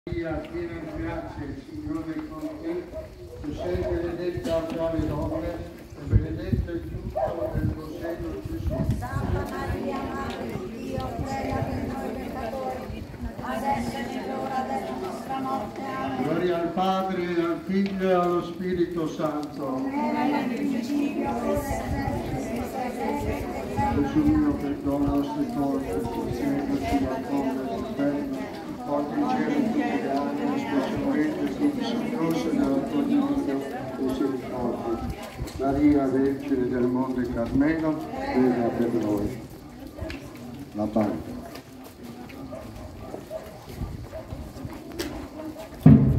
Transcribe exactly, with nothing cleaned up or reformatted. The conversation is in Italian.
Maria, piena di grazia, il Signore è con te, tu sei benedetta tra le donne e benedetto il frutto del tuo seno, Gesù. Santa Maria, Madre di Dio, prega per noi peccatori, adesso è nell'ora della nostra morte. Amen. Gloria al Padre, al Figlio e allo Spirito Santo. Era nel principio, ora e sempre. Gesù mio, perdona le nostre colpe, concedici la conda dell'inferno, porti in cielo tutti gli animi, specialmente tutti i soccorsi nella tua divina misericordia. Maria, Vergine del Monte Carmelo, prega per noi. La pace.